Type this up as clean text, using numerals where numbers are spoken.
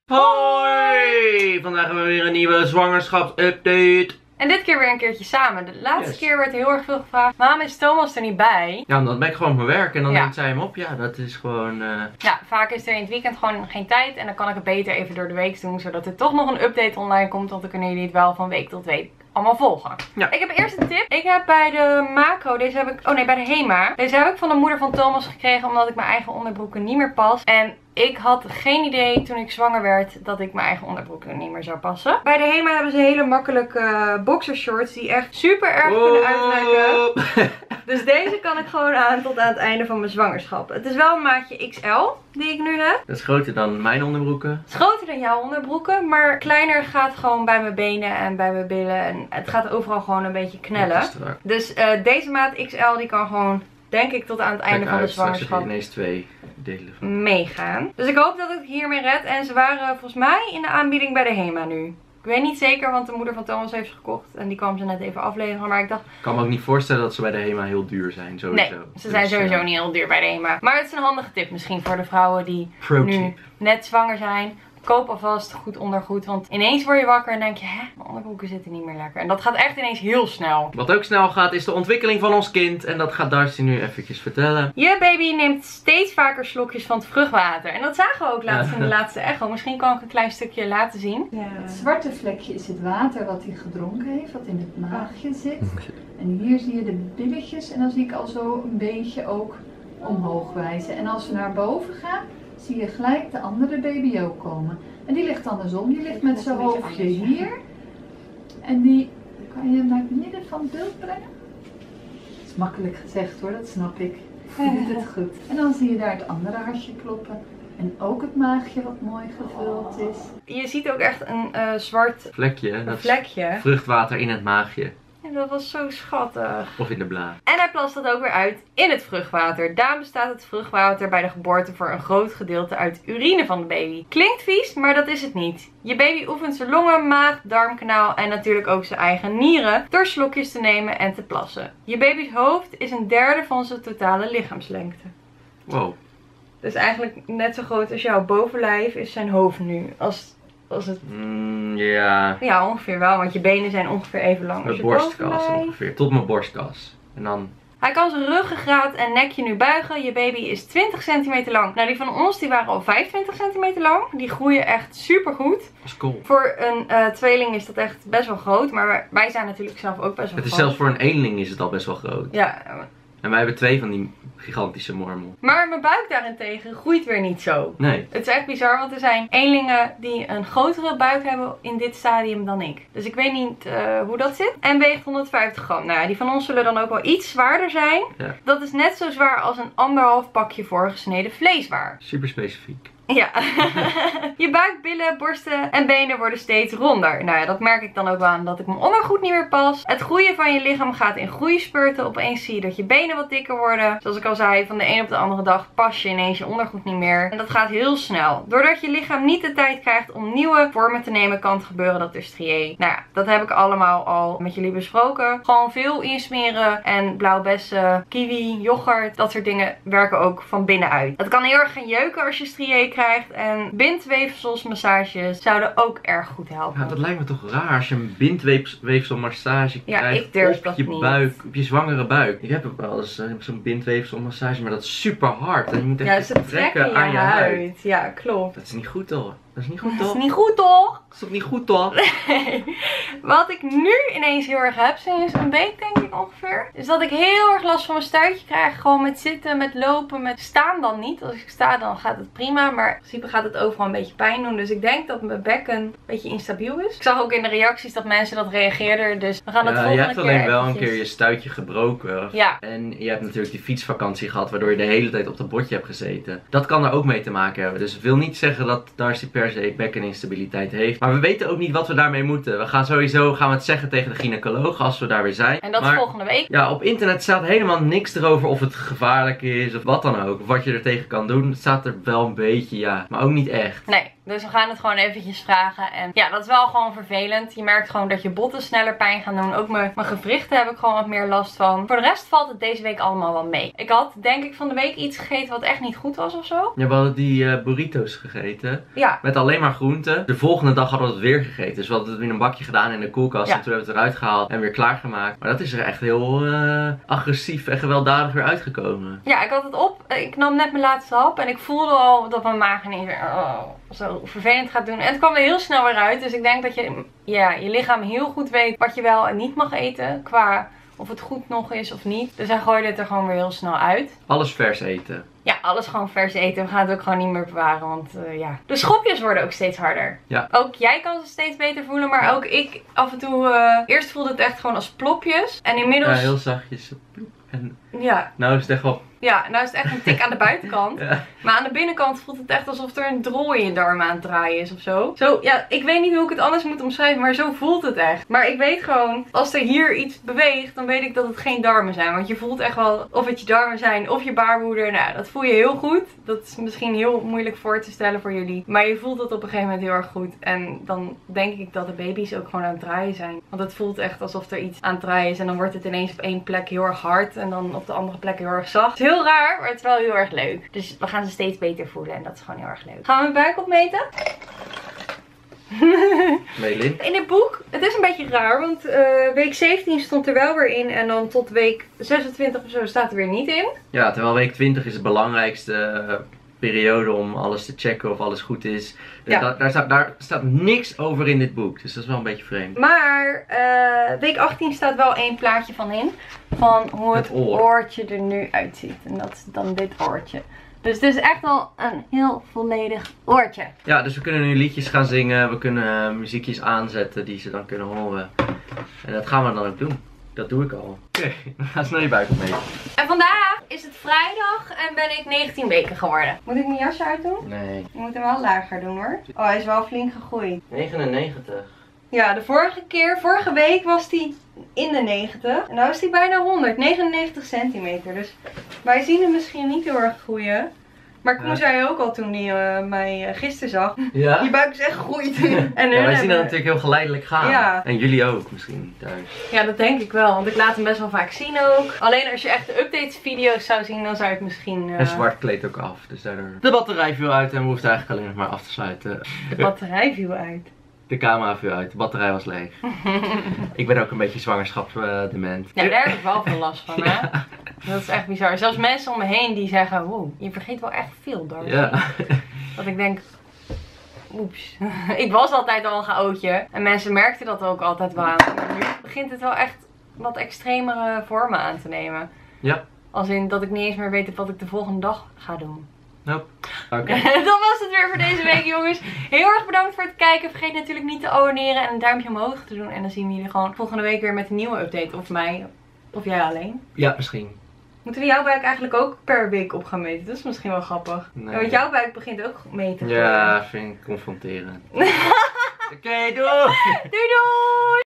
Hoi! Vandaag hebben we weer een nieuwe zwangerschapsupdate. En dit keer weer een keertje samen. De laatste keer werd heel erg veel gevraagd. Waarom is Thomas er niet bij? Ja, omdat ben ik gewoon op mijn werk en dan neemt zij hem op. Ja, dat is gewoon... Ja, vaak is er in het weekend gewoon geen tijd. En dan kan ik het beter even door de week doen. Zodat er toch nog een update online komt. Want dan kunnen jullie het wel van week tot week allemaal volgen. Ja. Ik heb eerst een tip. Ik heb bij de Macro, bij de Hema. Deze heb ik van de moeder van Thomas gekregen. Omdat ik mijn eigen onderbroeken niet meer pas. En ik had geen idee toen ik zwanger werd dat ik mijn eigen onderbroeken niet meer zou passen. Bij de Hema hebben ze hele makkelijke boxershorts die echt super erg kunnen uittrekken. Dus deze kan ik gewoon aan tot aan het einde van mijn zwangerschap. Het is wel een maatje XL die ik nu heb. Dat is groter dan mijn onderbroeken. Het is groter dan jouw onderbroeken, maar kleiner gaat gewoon bij mijn benen en bij mijn billen. En het gaat overal gewoon een beetje knellen. Dus deze maat XL die kan gewoon, denk ik, tot aan het einde van de zwangerschap ineens twee delen meegaan. Dus ik hoop dat ik hiermee red. En ze waren volgens mij in de aanbieding bij de Hema nu. Ik weet niet zeker, want de moeder van Thomas heeft ze gekocht. En die kwam ze net even afleveren. Maar ik dacht... Ik kan me ook niet voorstellen dat ze bij de Hema heel duur zijn. Sowieso. Nee, ze zijn sowieso niet heel duur bij de Hema. Maar het is een handige tip misschien voor de vrouwen die nu net zwanger zijn. Koop alvast goed ondergoed, want ineens word je wakker en denk je, hè, mijn onderbroeken zitten niet meer lekker. En dat gaat echt ineens heel snel. Wat ook snel gaat is de ontwikkeling van ons kind. En dat gaat Darcy nu eventjes vertellen. Je baby neemt steeds vaker slokjes van het vruchtwater. En dat zagen we ook laatst in de laatste echo. Misschien kan ik een klein stukje laten zien. Ja, het zwarte vlekje is het water wat hij gedronken heeft, wat in het maagje zit. En hier zie je de billetjes en dan zie ik al zo een beetje ook omhoog wijzen. En als we naar boven gaan, zie je gelijk de andere baby ook komen. En die ligt andersom. Die ligt met zijn hoofdje hier. En die kan je naar het midden van het beeld brengen. Dat is makkelijk gezegd hoor, dat snap ik. Je doet het goed. En dan zie je daar het andere hartje kloppen. En ook het maagje wat mooi gevuld is. Je ziet ook echt een zwart vlekje. Dat vlekje. Vruchtwater in het maagje. En dat was zo schattig. Of in de bla. En hij plast dat ook weer uit in het vruchtwater. Daarom bestaat het vruchtwater bij de geboorte voor een groot gedeelte uit urine van de baby. Klinkt vies, maar dat is het niet. Je baby oefent zijn longen, maag, darmkanaal en natuurlijk ook zijn eigen nieren door slokjes te nemen en te plassen. Je baby's hoofd is een derde van zijn totale lichaamslengte. Wow. Dus eigenlijk net zo groot als jouw bovenlijf is zijn hoofd nu. Als het... ja. Ja, ongeveer wel. Want je benen zijn ongeveer even lang als je borstkas ongeveer. Tot mijn borstkas. En dan... Hij kan zijn ruggengraat en nekje nu buigen. Je baby is 20 centimeter lang. Nou, die van ons die waren al 25 centimeter lang. Die groeien echt super goed. Dat is cool. Voor een tweeling is dat echt best wel groot. Maar wij zijn natuurlijk zelf ook best wel groot. Het is zelfs voor een eenling is het al best wel groot. Ja. En wij hebben twee van die gigantische mormel. Maar mijn buik daarentegen groeit weer niet zo. Nee. Het is echt bizar, want er zijn eenlingen die een grotere buik hebben in dit stadium dan ik. Dus ik weet niet hoe dat zit. En weegt 150 gram. Nou ja, die van ons zullen dan ook wel iets zwaarder zijn. Ja. Dat is net zo zwaar als een 1,5 pakje voorgesneden vleeswaar. Super specifiek. Ja. Je buik, billen, borsten en benen worden steeds ronder. Nou ja, dat merk ik dan ook wel aan dat ik mijn ondergoed niet meer pas. Het groeien van je lichaam gaat in groeispurten. Opeens zie je dat je benen wat dikker worden. Zoals ik al zei, van de een op de andere dag pas je ineens je ondergoed niet meer. En dat gaat heel snel. Doordat je lichaam niet de tijd krijgt om nieuwe vormen te nemen, kan het gebeuren dat er strié. Nou ja, dat heb ik allemaal al met jullie besproken. Gewoon veel insmeren en blauwbessen, kiwi, yoghurt. Dat soort dingen werken ook van binnenuit. Het kan heel erg gaan jeuken als je strié krijgt. En bindweefselsmassages zouden ook erg goed helpen. Ja, dat lijkt me toch raar als je een bindweefselmassage krijgt ik durf op dat je niet. buik, op je zwangere buik. Ik heb ook wel eens zo'n bindweefselmassage, maar dat is super hard. En je moet echt trekken aan je huid. Ja, klopt. Dat is niet goed hoor. Dat is niet goed toch? Dat is niet goed toch? Dat is toch niet goed toch? Nee. Wat ik nu ineens heel erg heb, sinds een week denk ik ongeveer, is dat ik heel erg last van mijn stuitje krijg. Gewoon met zitten, met lopen, met staan dan niet. Als ik sta dan gaat het prima, maar in principe gaat het overal een beetje pijn doen. Dus ik denk dat mijn bekken een beetje instabiel is. Ik zag ook in de reacties dat mensen dat reageerden. Dus we gaan het volgende keer. Je hebt alleen wel een keer je stuitje gebroken. Ja. En je hebt natuurlijk die fietsvakantie gehad, waardoor je de hele tijd op dat bordje hebt gezeten. Dat kan er ook mee te maken hebben. Dus ik wil niet zeggen dat Darcy per se bekkeninstabiliteit heeft. Maar we weten ook niet wat we daarmee moeten. We gaan sowieso het zeggen tegen de gynaecoloog als we daar weer zijn. En dat is volgende week. Ja, op internet staat helemaal niks erover of het gevaarlijk is of wat dan ook. Of wat je er tegen kan doen. Het staat er wel een beetje, ja. Maar ook niet echt. Nee. Dus we gaan het gewoon eventjes vragen. En ja, dat is wel gewoon vervelend. Je merkt gewoon dat je botten sneller pijn gaan doen. Ook mijn gewrichten heb ik gewoon wat meer last van. Voor de rest valt het deze week allemaal wel mee. Ik had denk ik van de week iets gegeten wat echt niet goed was of zo. Ja, we hadden die burritos gegeten. Ja. Met alleen maar groenten. De volgende dag hadden we het weer gegeten. Dus we hadden het in een bakje gedaan in de koelkast. Ja. En toen hebben we het eruit gehaald en weer klaargemaakt. Maar dat is er echt heel agressief en gewelddadig weer uitgekomen. Ja, ik had het op. Ik nam net mijn laatste hap. En ik voelde al dat mijn maag ineens weer zo vervelend gaat doen. En het kwam er heel snel weer uit. Dus ik denk dat je lichaam heel goed weet wat je wel en niet mag eten. Qua of het goed nog is of niet. Dus hij gooide het er gewoon weer heel snel uit. Alles vers eten. Ja, alles gewoon vers eten. We gaan het ook gewoon niet meer bewaren. Want de schopjes worden ook steeds harder. Ja. Ook jij kan ze steeds beter voelen. Maar ook ik af en toe. Eerst voelde het echt gewoon als plopjes. En inmiddels. Ja, heel zachtjes. En ja. nou is het echt wel... Ja, nou is het echt een tik aan de buitenkant. Ja. Maar aan de binnenkant voelt het echt alsof er een drol in je darm aan het draaien is of zo. Zo, ja, ik weet niet hoe ik het anders moet omschrijven, maar zo voelt het echt. Maar ik weet gewoon, als er hier iets beweegt, dan weet ik dat het geen darmen zijn. Want je voelt echt wel of het je darmen zijn of je baarmoeder. Nou, dat voel je heel goed. Dat is misschien heel moeilijk voor te stellen voor jullie. Maar je voelt het op een gegeven moment heel erg goed. En dan denk ik dat de baby's ook gewoon aan het draaien zijn. Want het voelt echt alsof er iets aan het draaien is. En dan wordt het ineens op één plek heel erg hard. En dan op de andere plek heel erg zacht. Het is heel raar, maar het is wel heel erg leuk. Dus we gaan ze steeds beter voelen. En dat is gewoon heel erg leuk. Gaan we mijn buik opmeten? Melin. In dit boek, het is een beetje raar, want week 17 stond er wel weer in en dan tot week 26 of zo staat er weer niet in. Ja, terwijl week 20 is het belangrijkste periode om alles te checken of alles goed is. Dus Ja. daar staat niks over in dit boek, dus dat is wel een beetje vreemd. Maar week 18 staat wel één plaatje van in, van hoe het Het oor. oortje er nu uitziet. En dat is dan dit oortje. Dus het is echt wel een heel volledig oortje. Ja, dus we kunnen nu liedjes gaan zingen, we kunnen muziekjes aanzetten die ze dan kunnen horen. En dat gaan we dan ook doen. Dat doe ik al. Oké, ga snel je buik opmeten. En vandaag is het vrijdag en ben ik 19 weken geworden. Moet ik mijn jasje uitdoen? Nee. Ik moet hem wel lager doen hoor. Oh, hij is wel flink gegroeid. 99. Ja, de vorige week was hij in de 90. En nu is hij bijna 100. 99 centimeter. Dus wij zien hem misschien niet heel erg groeien. Maar Koen zei ook al toen hij mij gisteren zag. Ja? Die buik is echt gegroeid. En Ja, wij zien dat natuurlijk heel geleidelijk gaan. Ja. En jullie ook misschien thuis. Ja, dat denk ik wel. Want ik laat hem best wel vaak zien ook. Alleen als je echt de updates video's zou zien, dan zou je het misschien... En zwart kleedt ook af. Dus daardoor... De batterij viel uit en we hoefden eigenlijk alleen nog maar af te sluiten. De batterij viel uit. De camera viel uit. De batterij was leeg. Ik ben ook een beetje zwangerschapsdement. Ja, daar heb ik wel veel last van, hè? Ja. Dat is echt bizar. Zelfs mensen om me heen die zeggen, wow, je vergeet wel echt veel, Darcy. Ja. Dat ik denk, oeps. Ik was altijd al een chaotje. En mensen merkten dat ook altijd wel aan. Maar nu begint het wel echt wat extremere vormen aan te nemen. Ja. Als in dat ik niet eens meer weet wat ik de volgende dag ga doen. Nope. Oké. Dat was het weer voor deze week, jongens. Heel erg bedankt voor het kijken. Vergeet natuurlijk niet te abonneren en een duimpje omhoog te doen. En dan zien we jullie gewoon volgende week weer met een nieuwe update. Of mij, of jij alleen. Ja, misschien. Moeten we jouw buik eigenlijk ook per week op gaan meten? Dat is misschien wel grappig. Nee. Ja, want jouw buik begint ook mee te groeien. Ja, vind ik confronterend. Oké, doei! Doei doei!